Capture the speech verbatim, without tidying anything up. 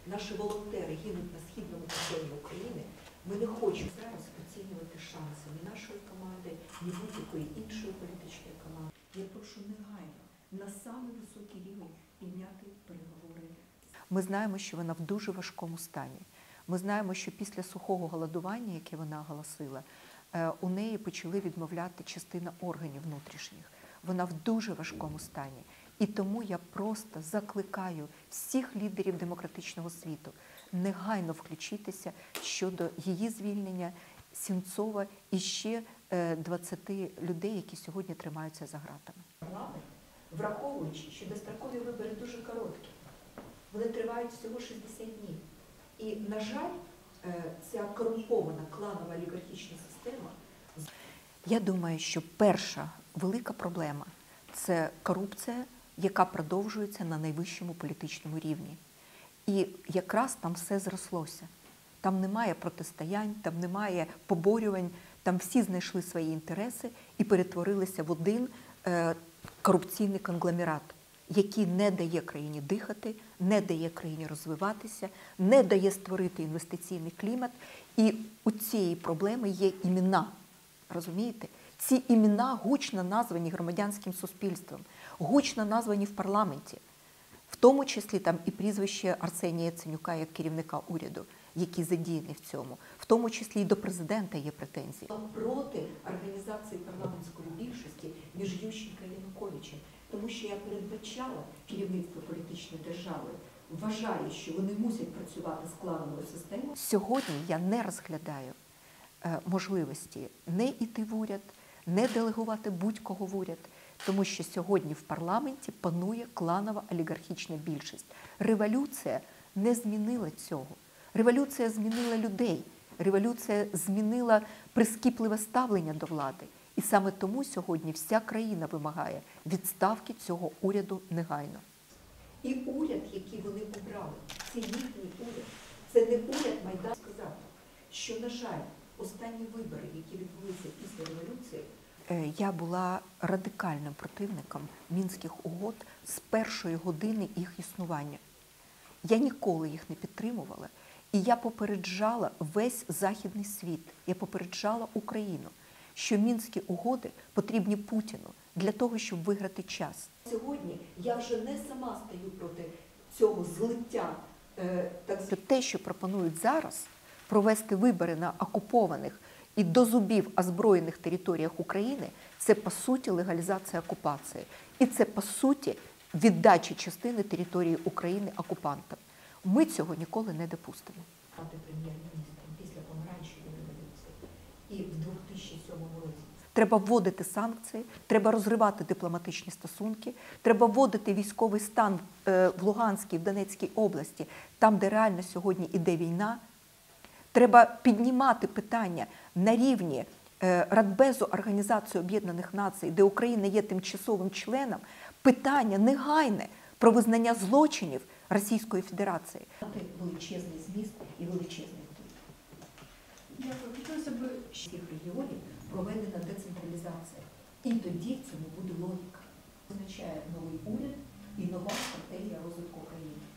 наші волонтери гинуть на східному кордоні України, ми не хочемо зараз оцінювати шанси ні нашої команди, ні будь-якої іншої політичної команди. Я прошу негайно на самий високий рівень підняти переговори. Ми знаємо, що вона в дуже важкому стані. Ми знаємо, що після сухого голодування, яке вона оголосила, у неї почали відмовляти частина органів внутрішніх. Вона в дуже важкому стані. І тому я просто закликаю всіх лідерів демократичного світу негайно включитися щодо її звільнення, Сенцова і ще двадцяти людей, які сьогодні тримаються за ґратами. Парламент, враховуючи, що дострокові вибори дуже короткі, вони тривають всього шістдесят днів. І, на жаль, ця корумпована кланова олігархічна система. Я думаю, що перша велика проблема – це корупція, яка продовжується на найвищому політичному рівні. І якраз там все зрослося. Там немає протистоянь, там немає поборювань, там всі знайшли свої інтереси і перетворилися в один е, корупційний конгломерат, який не дає країні дихати, не дає країні розвиватися, не дає створити інвестиційний клімат. І у цієї проблеми є імена. Розумієте? Ці імена гучно названі громадянським суспільством, гучно названі в парламенті. В тому числі там і прізвище Арсенія Яценюка як керівника уряду, який задіяний в цьому. В тому числі і до президента є претензії. Проти організації парламентської більшості між Ющенка і Януковичем. Тому що я передбачала, керівництво політичної держави вважає, що вони мусять працювати з клановою системою. Сьогодні я не розглядаю е, можливості не йти в уряд, не делегувати будь-кого в уряд, тому що сьогодні в парламенті панує кланова олігархічна більшість. Революція не змінила цього. Революція змінила людей. Революція змінила прискіпливе ставлення до влади. І саме тому сьогодні вся країна вимагає відставки цього уряду негайно. І уряд, який вони обрали, це їхній уряд. Це не уряд Майдану. Сказати, що, на жаль, останні вибори, які відбулися після революції, я була радикальним противником Мінських угод з першої години їх існування. Я ніколи їх не підтримувала. І я попереджала весь західний світ, я попереджала Україну, що Мінські угоди потрібні Путіну для того, щоб виграти час. Сьогодні я вже не сама стою проти цього злиття. Е, так... Те, що пропонують зараз, провести вибори на окупованих і до зубів озброєних територіях України, це, по суті, легалізація окупації. І це, по суті, віддача частини території України окупантам. Ми цього ніколи не допустимо. Прем'єр-міністром після помаранчевої революції і в дві тисячі сьомому році. Треба вводити санкції, треба розривати дипломатичні стосунки, треба вводити військовий стан в Луганській, в Донецькій області, там, де реально сьогодні іде війна. Треба піднімати питання на рівні Радбезу Організації Об'єднаних Націй, де Україна є тимчасовим членом, питання негайне про визнання злочинів Російської Федерації. Величезний зміст і величезний вплив. Дякую. Хотілося б всіх регіонів проведена децентралізація. І тоді в цьому буде логіка. Означає новий уряд і нова стратегія розвитку країни.